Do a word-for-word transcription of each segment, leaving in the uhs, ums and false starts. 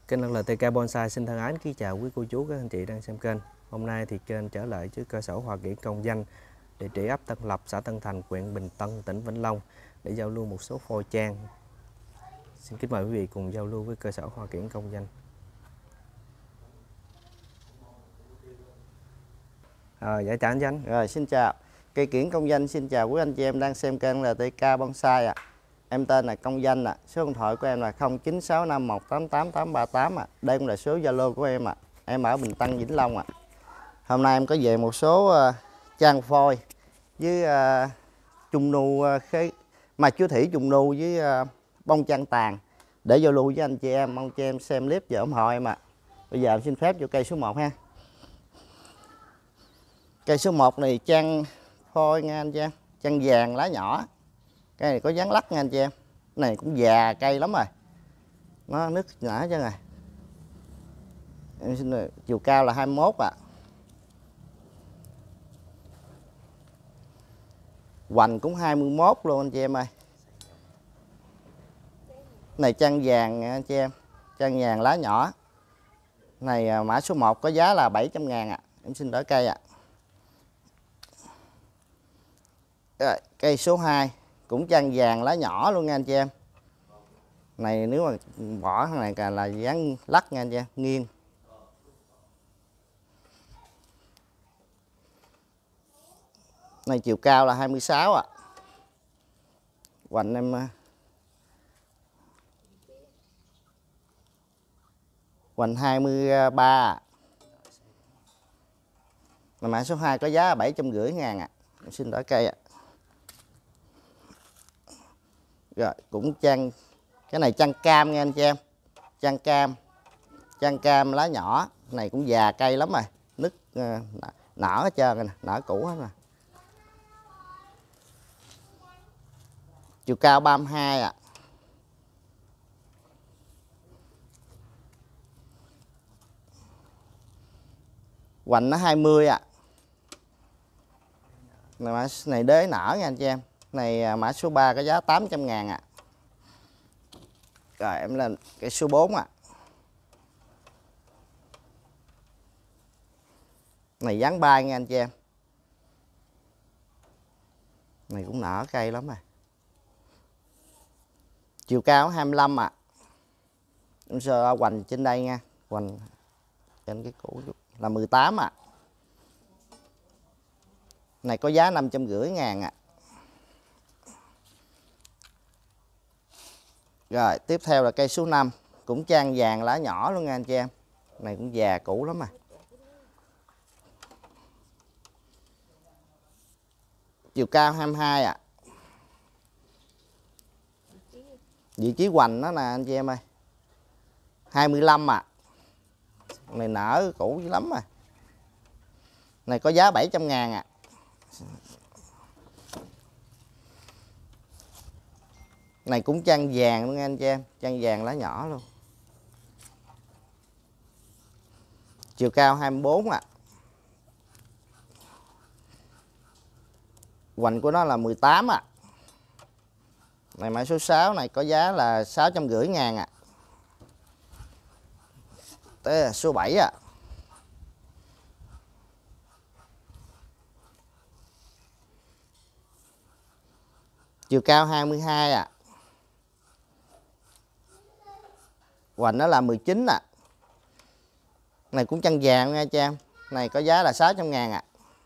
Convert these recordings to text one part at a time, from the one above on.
Kênh lờ tê ca Bonsai xin thân ái kính chào quý cô chú các anh chị đang xem kênh. Hôm nay thì kênh trở lại với cơ sở Hoa Kiển Công Danh, địa chỉ ấp Tân Lập, xã Tân Thành, huyện Bình Tân, tỉnh Vĩnh Long để giao lưu một số phôi trang. Xin kính mời quý vị cùng giao lưu với cơ sở Hoa Kiển Công Danh. Rồi, dạ chào anh Danh. Rồi, xin chào. Cây Kiển Công Danh xin chào quý anh chị em đang xem kênh lờ tê ca Bonsai ạ. À. Em tên là Công Danh ạ. À. Số điện thoại của em là không chín sáu năm một tám tám tám ba tám ạ. À. Đây cũng là số Zalo của em ạ. À. Em ở Bình Tân, Vĩnh Long ạ. À. Hôm nay em có về một số uh, trang phôi với uh, trung nu uh, khế mà chú thủy trung nu với uh, bông trang tàn để giao lưu với anh chị em. Mong chị em xem clip và ủng hộ em ạ. À. Bây giờ em xin phép vô cây số một ha. Cây số một này trang phôi nha anh chị em, trang vàng lá nhỏ. Cây này có dáng lắc nha anh chị em. Cái này cũng già cây lắm rồi. Nó nứt nở chứ này. Em xin rồi, chiều cao là hai mươi mốt ạ. À. Hoành cũng hai mươi mốt luôn anh chị em ơi. Này trang vàng nha anh chị em, trang vàng lá nhỏ. Này mã số một có giá là bảy trăm ngàn ạ. À. Em xin đỡ cây ạ. À. Rồi, cây số hai cũng trang vàng lá nhỏ luôn nha anh chị em. Này nếu mà bỏ cái này cả là dáng lắc nha anh chị em, nghiêng. Này chiều cao là hai mươi sáu ạ. À. Hoành em hoành hai mươi ba à. Mã số hai có giá bảy trăm rưỡi ngàn ạ. À. Em xin đỡ cây ạ. À. Rồi cũng trang, cái này trang cam nha anh chị em, trang cam, trang cam lá nhỏ. Này cũng già cây lắm rồi, nứt nở hết trơn rồi nè, nở cũ hết rồi. Chiều cao ba mươi hai ạ. À. Hoành nó hai mươi ạ. À. Này đế nở nha anh chị em. Này mã số ba có giá tám trăm ngàn ạ. À. Rồi em lên cái số bốn ạ. À. Này dáng bay nha anh chị em. Này cũng nở cây lắm rồi. Chiều cao hai mươi lăm ạ. À. Em sơ hoành trên đây nha. Hoành trên cái cũ là mười tám ạ. À. Này có giá năm trăm rưỡi ngàn ạ. À. Rồi tiếp theo là cây số năm. Cũng trang vàng lá nhỏ luôn nha anh chị em. Này cũng già cũ lắm rồi. Chiều cao hai mươi hai ạ. À. Vị trí hoành nó nè anh chị em ơi, hai mươi lăm ạ. À. Này nở cũ lắm rồi. Này có giá bảy trăm ngàn ạ. À. Này cũng trang vàng luôn nha anh chị em, trang vàng lá nhỏ luôn. Chiều cao hai mươi bốn ạ. À. Hoành của nó là mười tám ạ. À. Này mã số sáu này có giá là sáu trăm rưỡi ngàn ạ. À. Tới là số bảy ạ. À. Chiều cao hai mươi hai ạ. À. Hoành nó là mười chín ạ. À. Này cũng chân vàng nha chị em. Này có giá là sáu trăm ngàn ạ. À.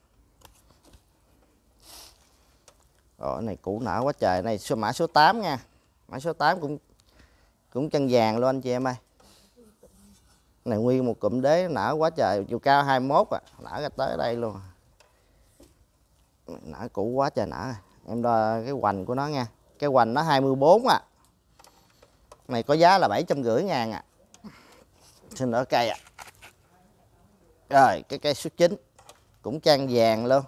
Rồi này cũ nở quá trời. Này số mã số tám nha. Mã số tám cũng cũng chân vàng luôn anh chị em ơi. Này nguyên một cụm đế nở quá trời. Chiều cao hai mươi mốt ạ. À. Nở ra tới đây luôn. Nở cũ quá trời nở. Em đo cái hoành của nó nha. Cái hoành nó hai mươi bốn ạ. À. Này có giá là bảy trăm rưỡi ngàn ạ. À. Xin đỡ cây ạ. À. Rồi cái cây số chín cũng trang vàng luôn.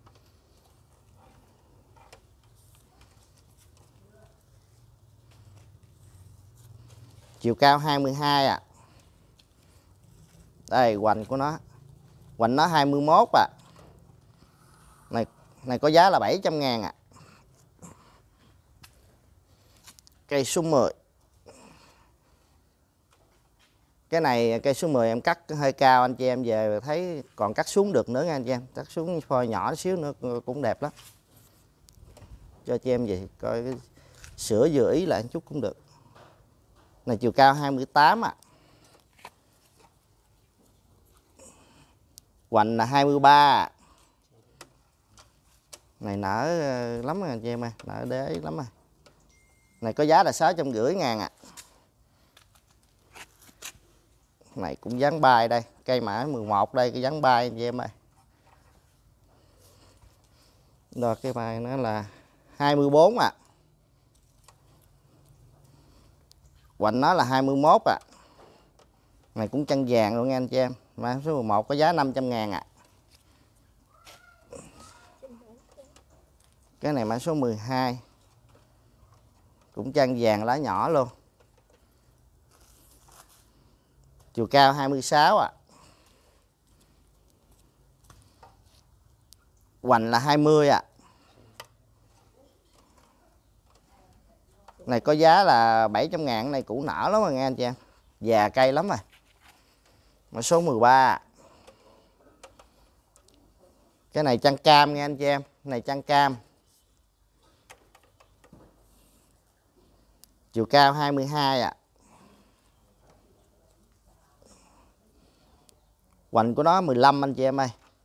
Chiều cao hai mươi hai ạ. À. Đây hoành của nó. Hoành nó hai mươi mốt ạ. À. Này này có giá là bảy trăm ngàn ạ. À. Cây số mười. Cái này cây số mười em cắt hơi cao, anh chị em về thấy còn cắt xuống được nữa nha anh chị em. Cắt xuống phôi nhỏ xíu nữa cũng đẹp lắm. Cho chị em về coi cái sửa vừa ý lại một chút cũng được. Này chiều cao hai mươi tám ạ. À. Hoành là hai mươi ba. Này nở lắm rồi anh chị em ơi, nở đế lắm rồi. Này có giá là sáu trăm rưỡi ngàn ạ. À. Này cũng dáng bay đây, cây mã mười một đây, cái dáng bay anh chị em ơi. Rồi cái bài nó là hai mươi bốn ạ. À. Hoành nó là hai mươi mốt ạ. À. Này cũng chân vàng luôn nha anh chị em. Mã số mười một có giá năm trăm ngàn ạ. À. Cái này mã số mười hai. Cũng chân vàng lá nhỏ luôn. Chiều cao hai mươi sáu ạ. À. Hoành là hai mươi ạ. À. Này có giá là bảy trăm ngàn, này cũ nở lắm rồi nghe anh chị em. Già cây lắm rồi. Mã số mười ba. Cái này chăn cam nghe anh chị em. Cái này chăn cam. Chiều cao hai mươi hai ạ. À. Hoành của nó mười lăm anh chị em ơi.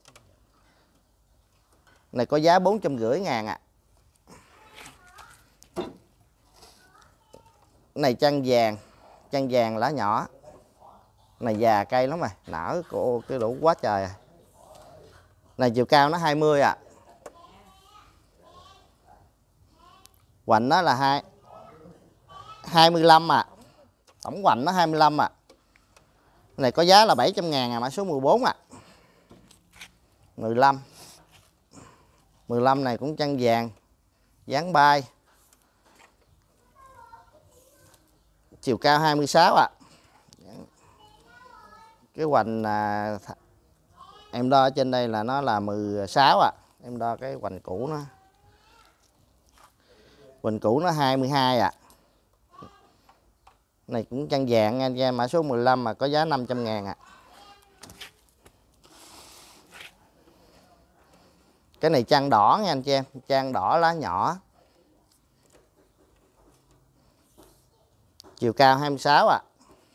Này có giá bốn trăm rưỡi ngàn ạ. À. Này chăn vàng, chăn vàng lá nhỏ. Này già cây lắm rồi, nở cô cái đủ quá trời à. Này chiều cao nó hai mươi ạ. À. Hoành nó là hai hai mươi lăm ạ. À. Tổng hoành nó hai mươi lăm ạ. À. Này có giá là bảy trăm ngàn à, mã số mười bốn ạ. À. mười lăm. mười lăm này cũng chăn vàng, dáng bay. Chiều cao hai mươi sáu ạ. À. Cái hoành à, em đo ở trên đây là nó là mười sáu ạ. À. Em đo cái hoành cũ nó. Hoành cũ nó hai mươi hai ạ. À. Này cũng chăn vàng nha anh em, mã số mười lăm mà có giá năm trăm ngàn ạ. À. Cái này chăn đỏ nha anh chị em, chăn đỏ lá nhỏ. Chiều cao hai mươi sáu ạ. À.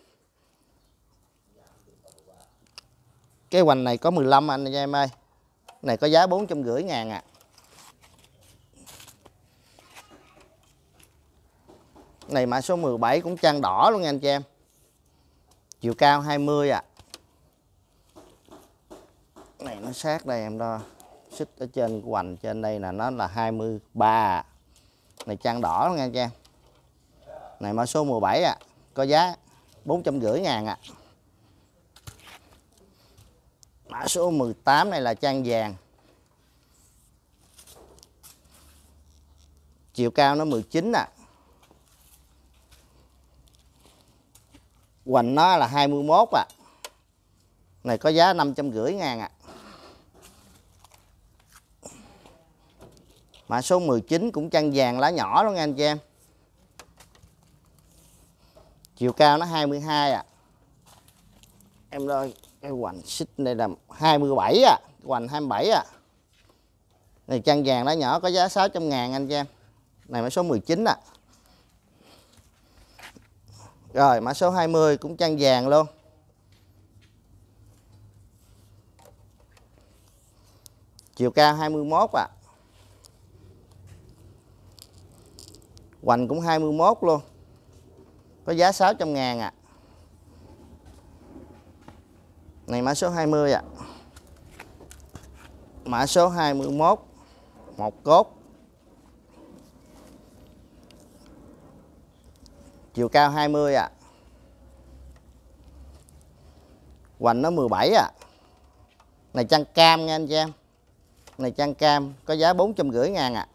Cái hoành này có mười lăm anh chị em ơi. Này có giá bốn trăm rưỡi ngàn ạ. À. Này mã số mười bảy cũng chăn đỏ luôn nha anh chị em. Chiều cao hai mươi ạ. À. Này nó sát đây em đo. Xích ở trên hoành trên đây là nó là hai mươi ba. Này chăn đỏ luôn nha anh chị em. Này mã số mười bảy ạ. À. Có giá bốn trăm rưỡi ngàn ạ. À. Mã số mười tám này là chăn vàng. Chiều cao nó mười chín ạ. À. Hoành nó là hai mươi mốt ạ. À. Này có giá năm trăm rưỡi ngàn ạ. À. Mã số mười chín cũng chăn vàng lá nhỏ luôn nha anh chị em. Chiều cao nó hai mươi hai ạ. À. Em ơi, cái hoành xích đây là hai mươi bảy ạ. À. Hoành hai mươi bảy ạ. À. Này chăn vàng lá nhỏ có giá sáu trăm ngàn anh chị em. Này mã số mười chín ạ. À. Rồi mã số hai mươi cũng chăn vàng luôn. Chiều cao hai mươi mốt ạ. À. Hoành cũng hai mươi mốt luôn. Có giá sáu trăm ngàn ạ. À. Này mã số hai mươi ạ. À. Mã số hai mươi mốt. Một cốt. Chiều cao hai mươi ạ. À. Hoành nó mười bảy ạ. À. Này chăn cam nha anh chị em. Này chăn cam có giá bốn trăm rưỡi ngàn ạ. À.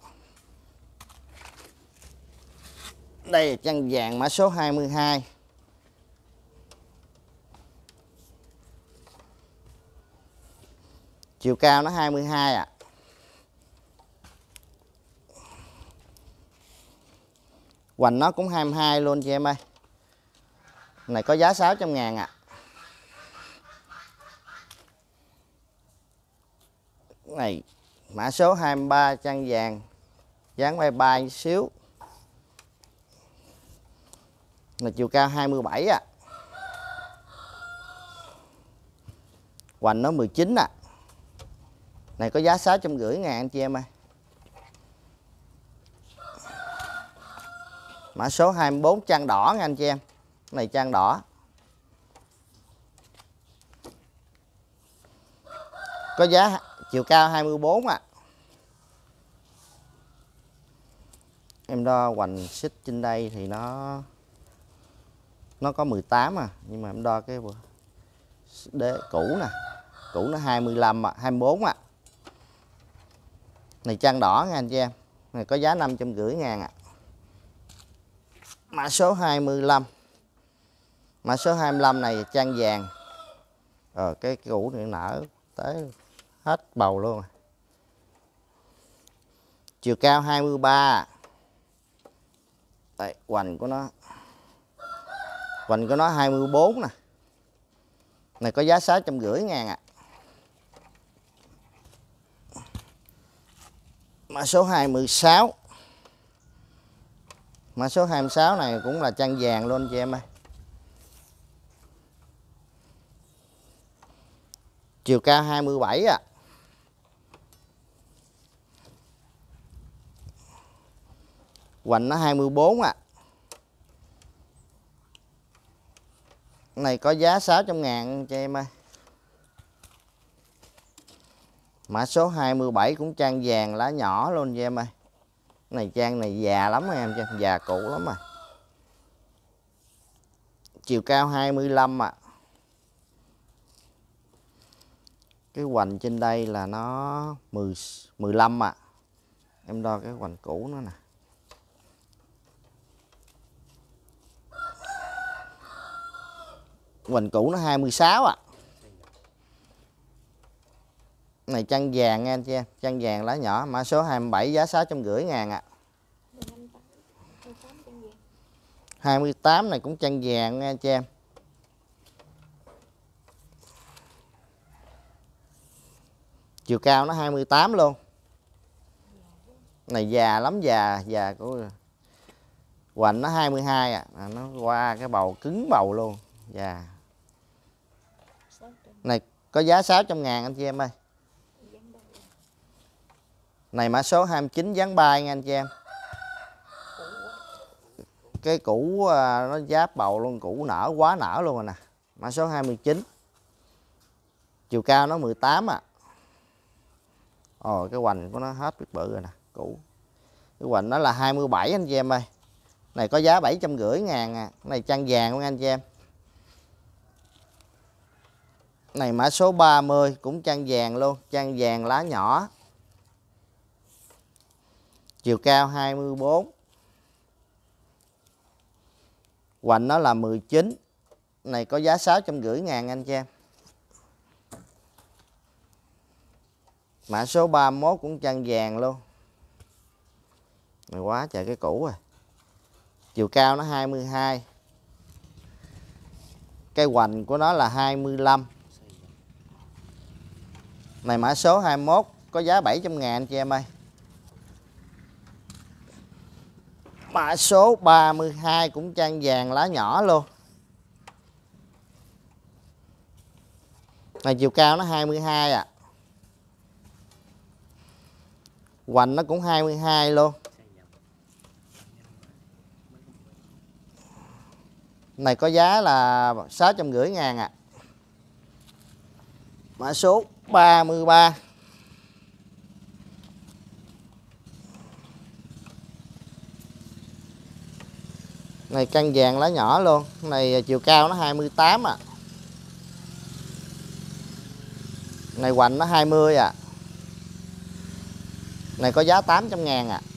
Đây là chăn vàng mã số hai mươi hai. Chiều cao nó hai mươi hai ạ. À. Hoành nó cũng hai mươi hai luôn chị em ơi. Này có giá sáu trăm ngàn ạ. À. Này mã số hai mươi ba trang vàng, dáng bay bay xíu. Là chiều cao hai mươi bảy à. Hoành nó mười chín à. Này có giá sáu trăm rưỡi ngàn anh chị em ơi. Mã số hai mươi bốn trang đỏ nha anh chị em. Cái này trang đỏ. Có giá chiều cao hai mươi bốn à. Em đo hoành xích trên đây thì nó nó có mười tám à, nhưng mà em đo cái đế cũ nè, cũ nó hai mươi lăm à, hai mươi bốn à. Này trang đỏ nha anh chị em. Này có giá năm trăm rưỡi ngàn à. Mã số hai mươi lăm. Mã số hai mươi lăm này trang vàng. Rồi cái cũ này nở tới hết bầu luôn. Chiều cao hai mươi ba. Đây, hoành của nó. Hoành của nó hai mươi bốn nè. Này có giá sáu trăm rưỡi ngàn ạ. À. Mã số hai mươi sáu. Mã số hai mươi sáu này cũng là trang vàng luôn chị em ơi. Chiều cao hai mươi bảy à. Hoành nó hai mươi bốn à. Này có giá sáu trăm ngàn cho em ơi. Mã số hai mươi bảy cũng trang vàng lá nhỏ luôn cho em ơi. Này trang này già lắm rồi em chứ, già cũ lắm rồi. Chiều cao hai mươi lăm à. Cái hoành trên đây là nó mười, mười lăm à. Em đo cái hoành cũ nó nè. Hoành cũ nó hai mươi sáu à. Này trang vàng nha anh chị em, trang vàng lá nhỏ, mã số hai mươi bảy giá sáu trăm rưỡi ngàn ạ. À. hai mươi tám này cũng trang vàng nha anh chị em. Chiều cao nó hai mươi tám luôn. Này già lắm, già, già của hoành nó hai mươi hai à, à nó qua cái bầu cứng bầu luôn, già. Này có giá sáu trăm ngàn anh chị em ơi. Này mã số hai mươi chín dáng bay nha anh chị em. Cái cũ nó giáp bầu luôn, cũ nở quá nở luôn rồi nè. Mã số hai mươi chín. Chiều cao nó mười tám à. Ồ cái hoành của nó hết biết bự rồi nè, cũ. Cái hoành nó là hai mươi bảy anh chị em ơi. Này có giá bảy trăm rưỡi ngàn à. Cái này trang vàng luôn anh chị em. Này mã số ba mươi cũng trang vàng luôn, trang vàng lá nhỏ. Chiều cao hai mươi bốn. Hoành nó là mười chín. Này có giá sáu trăm rưỡi ngàn anh chị em. Mã số ba mươi mốt cũng trang vàng luôn. Này quá trời cái cũ rồi. Chiều cao nó hai mươi hai. Cái hoành của nó là hai mươi lăm. Này mã số hai mươi mốt có giá bảy trăm ngàn anh chị em ơi. Mã số ba mươi hai cũng trang vàng lá nhỏ luôn. Này chiều cao nó hai mươi hai à. Hoành nó cũng hai mươi hai luôn. Này có giá là sáu trăm rưỡi ngàn ạ. À. Mã số ba mươi ba. Này căn vàng lá nhỏ luôn. Này chiều cao nó hai mươi tám à. Này hoành nó hai mươi à. Này có giá tám trăm ngàn à.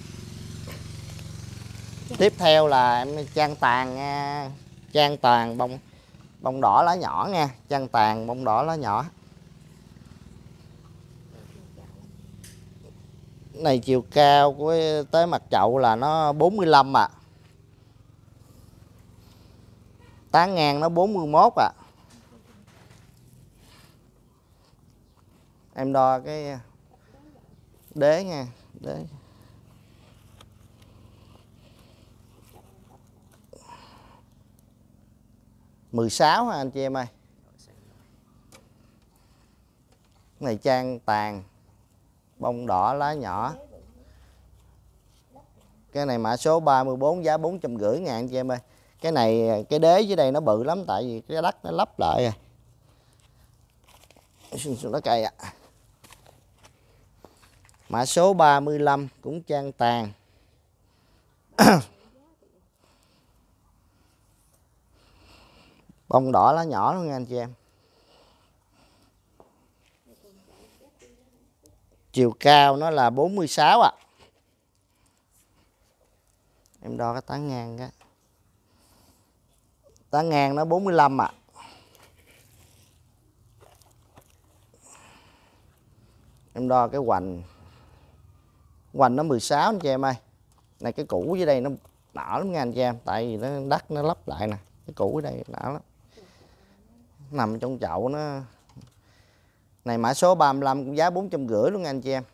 Tiếp theo là em trang tàn nha. Trang tàn bông bông đỏ lá nhỏ nha. Trang tàn bông đỏ lá nhỏ. Này chiều cao của tới mặt chậu là nó bốn mươi lăm à. Tán ngang nó bốn mươi mốt à. Em đo cái Đế nha, đế. mười sáu ha anh chị em ơi. Cái này trang tàn, bông đỏ lá nhỏ. Cái này mã số ba mươi bốn, giá bốn trăm rưỡi ngàn anh chị em ơi. Cái này cái đế dưới đây nó bự lắm tại vì cái đất nó lắp lại rồi. Xuống đó cây ạ. À. Mã số ba mươi lăm cũng trang tàn. Bông đỏ lá nhỏ luôn nha anh chị em. Chiều cao nó là bốn mươi sáu ạ. À. Em đo cái tán ngang cái. Tán ngang nó bốn mươi lăm ạ. À. Em đo cái hoành. Hoành nó mười sáu anh chị em ơi. Này cái cũ dưới đây nó đỏ lắm nha anh chị em, tại vì nó đất nó lắp lại nè. Cái cũ ở đây đỏ lắm. Nằm trong chậu nó. Này mã số ba mươi lăm cũng giá bốn trăm rưỡi luôn nha anh chị em.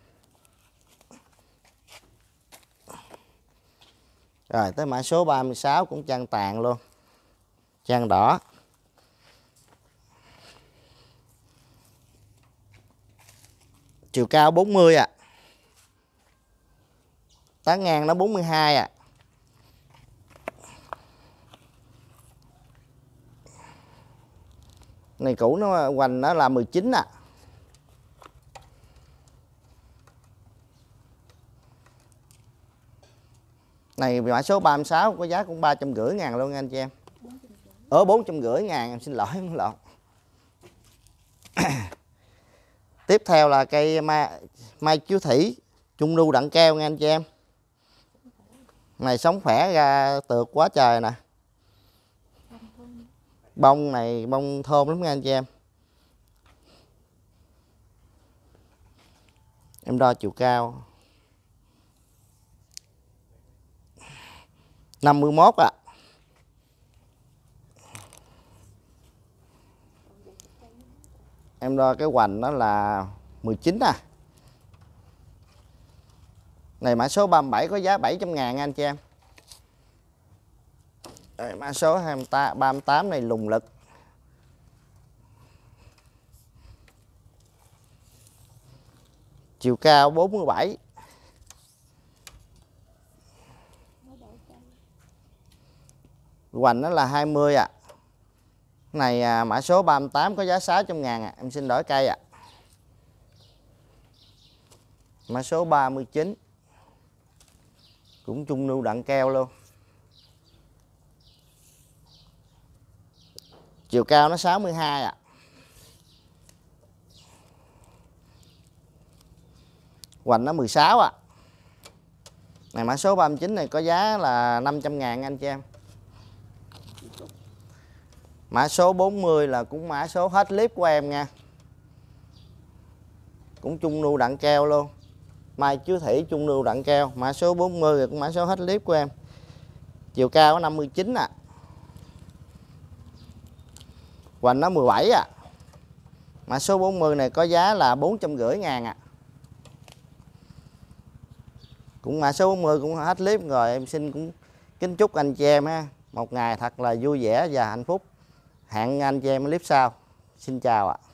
Rồi tới mã số ba mươi sáu cũng trang tàn luôn. Trang đỏ. Chiều cao bốn mươi ạ. À. Tán ngang nó bốn mươi hai ạ. À. Này cũ nó hoành nó là mười chín ạ. À. Này mã số ba mươi sáu có giá cũng ba trăm rưỡi ngàn luôn nha anh chị em. Ở bốn trăm rưỡi ngàn, em xin lỗi không lộn. Tiếp theo là cây mai, mai chiếu thủy trung lưu đặng keo nha anh chị em. Này sống khỏe ra tược quá trời nè. Bông này bông thơm lắm nha anh chị em. Em đo chiều cao năm mươi mốt ạ. À. Em đo cái hoành nó là mười chín à. Này mã số ba mươi bảy có giá bảy trăm ngàn anh chị em. Rồi, mã số ba mươi tám này lùng lực. Chiều cao bốn mươi bảy. Hoành nó là hai mươi ạ. À. Này à, mã số ba mươi tám có giá sáu trăm ngàn à. Em xin đổi cây ạ. À. Mã số ba mươi chín. Cũng trung lưu đặng keo luôn. Chiều cao nó sáu mươi hai ạ. À. Hoành nó mười sáu ạ. À. Này mã số ba mươi chín này có giá là năm trăm ngàn anh chị em. Mã số bốn mươi là cũng mã số hết clip của em nha. Cũng trung lưu đặng keo luôn. Mai chiếu thủy trung lưu đặng keo. Mã số bốn mươi là cũng mã số hết clip của em. Chiều cao năm mươi chín ạ. À. Hoành nó mười bảy ạ. À. Mã số bốn mươi này có giá là bốn trăm rưỡi ngàn ạ. À. Cũng mã số bốn mươi cũng hết clip rồi. Em xin cũng kính chúc anh chị em ha, một ngày thật là vui vẻ và hạnh phúc. Hẹn anh chị em clip sau. Xin chào ạ. À.